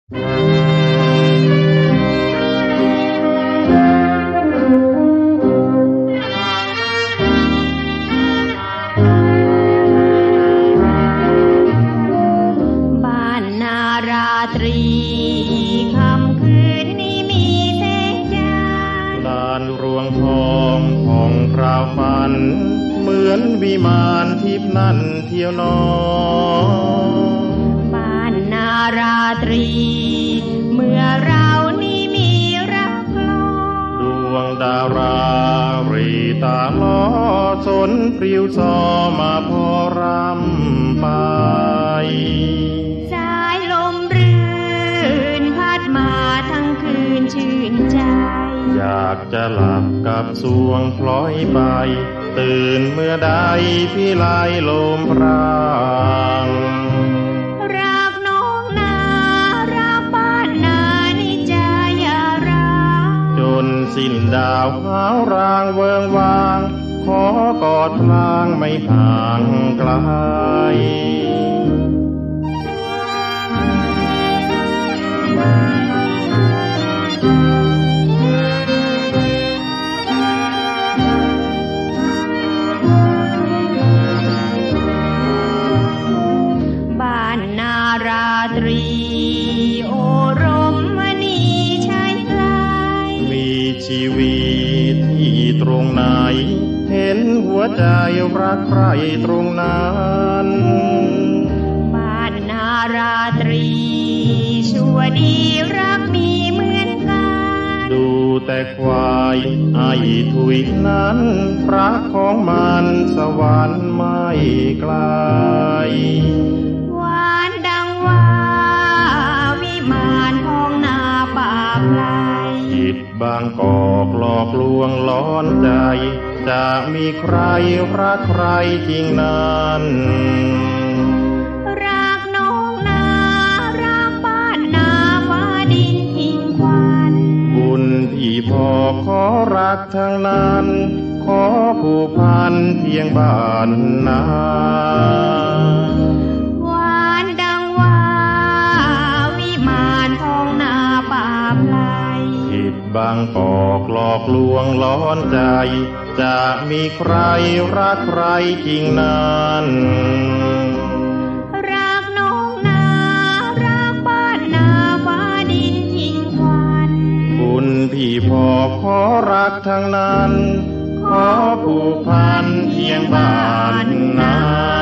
บ้านนาราตรีค่ำคืนนี้มีแสงจันทร์ลานรวงทองผ่องพราวฝันเหมือนวิมานทิพย์นั้นเที่ยวนอบ้านนาราตรีเมื่อเรานี้มีรักลอดวงดารารีตาล้อสนปลิวซอมาพอรำไปสายลมรื่นพัดมาทั้งคืนชื่นใจอยากจะหลับกับสวงพลอยไปตื่นเมื่อใดพี่ไล่ลมพรางรักน้องนารักบ้านนานิจายาราจนสิ้นดาวหาวรางเวิงวางขอกอดพลางไม่ห่างไกลราตรีโอรมมณีชายไกลมีชีวิตที่ตรงไหนเห็นหัวใจรักใครตรงนั้นบ้านนาราตรีชั่วดีรักมีเหมือนกันดูแต่ควายไอ้ถุยนั้นรักของมันสวรรค์ไม่ไกลจิตบางกอกหลอกลวงล้อนใจจะมีใครรักใครจริงนั้นรักน้องนารักบ้านนาฟ้าดินทิ้งควันบุญที่พอขอรักทั้งนั้นขอผูกพันเพียงบ้านนาบางกอกหลอกลวงล้อนใจจะมีใครรักใครจริงนั้นรักน้องนารักบ้านนาฟ้าดินทิ้งควันบุญพี่พอขอรักทั้งนั้นขอผูกพันเพียงบ้านนา